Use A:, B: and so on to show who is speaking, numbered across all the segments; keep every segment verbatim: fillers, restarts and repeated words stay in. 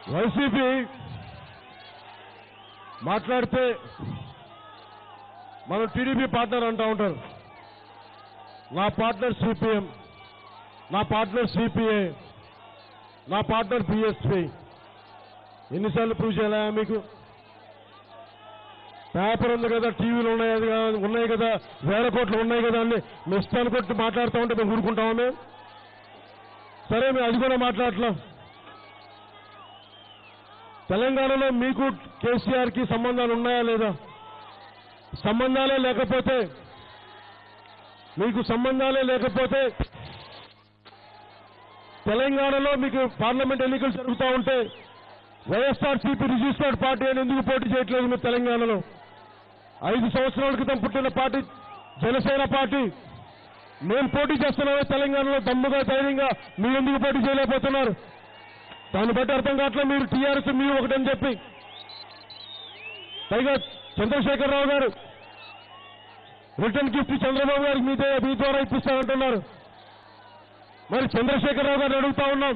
A: YCP మాట్లాడితే మనం TDP partner అంటూ ఉంటారు. నా పార్ట్నర్ సిపిఎం, నా పార్ట్నర్ సిపిఐ, నా పార్ట్నర్ బిఎస్పీ. ఎన్నిసార్లు ప్రూవ్ చేయాలా మీకు? పేపర్ ఉంది కదా, టీవీలు ఉన్నాయి కదా, ఉన్నాయి కదా, వేల కోట్లు ఉన్నాయి కదా అని మీ ఇష్టాన్ని కొట్టి మాట్లాడుతూ ఉంటే మేము ఊరుకుంటామా? మేము సరే, మేము అది కూడా మాట్లాడట్లా. తెలంగాణలో మీకు కేసీఆర్కి సంబంధాలు ఉన్నాయా లేదా? సంబంధాలే లేకపోతే మీకు సంబంధాలే లేకపోతే తెలంగాణలో మీకు పార్లమెంట్ ఎన్నికలు జరుగుతూ ఉంటే వైఎస్ఆర్సీపీ రిజిస్టర్డ్ పార్టీ అని ఎందుకు పోటీ చేయట్లేదు? మీరు తెలంగాణలో ఐదు సంవత్సరాల క్రితం పుట్టిన పార్టీ జనసేన పార్టీ. మేము పోటీ చేస్తున్నామే తెలంగాణలో దమ్ముగా, ధైర్యంగా. మీరు ఎందుకు పోటీ చేయలేకపోతున్నారు? దాన్ని బట్టి అర్థం కావట్లేదు. మీరు టీఆర్ఎస్ మీరు ఒకటని చెప్పి, పైగా చంద్రశేఖరరావు గారు రిటర్న్ గిఫ్ట్ చంద్రబాబు గారికి మీతో మీ ద్వారా ఇప్పిస్తారంటున్నారు. మరి చంద్రశేఖరరావు గారిని అడుగుతా ఉన్నాం,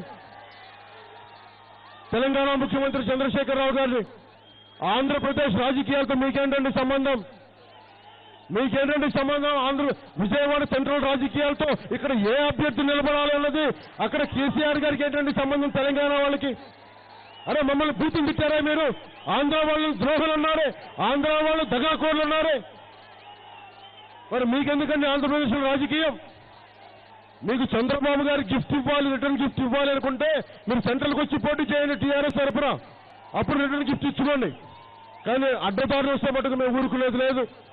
A: తెలంగాణ ముఖ్యమంత్రి చంద్రశేఖరరావు గారిని, ఆంధ్రప్రదేశ్ రాజకీయాలతో మీకేంటండి సంబంధం? మీకేంటండి సంబంధం? ఆంధ్ర విజయవాడ సెంట్రల్ రాజకీయాలతో ఇక్కడ ఏ అభ్యర్థి నిలబడాలి అన్నది అక్కడ కేసీఆర్ గారికి ఏంటండి సంబంధం? తెలంగాణ వాళ్ళకి అరే మమ్మల్ని బూతులు తిట్టారా మీరు? ఆంధ్ర వాళ్ళు ద్రోహులు ఉన్నారే, ఆంధ్ర వాళ్ళు దగాకోర్లు ఉన్నారే. మరి మీకెందుకండి ఆంధ్రప్రదేశ్ రాజకీయం? మీకు చంద్రబాబు గారు గిఫ్ట్ ఇవ్వాలి, రిటర్న్ గిఫ్ట్ ఇవ్వాలి అనుకుంటే మీరు సెంట్రల్కి వచ్చి పోటీ చేయండి టీఆర్ఎస్ తరఫున, అప్పుడు రిటర్న్ గిఫ్ట్ ఇచ్చుకోండి. కానీ అడ్డదారులు వస్తే మటుకు మేము ఊరుకునేది లేదు.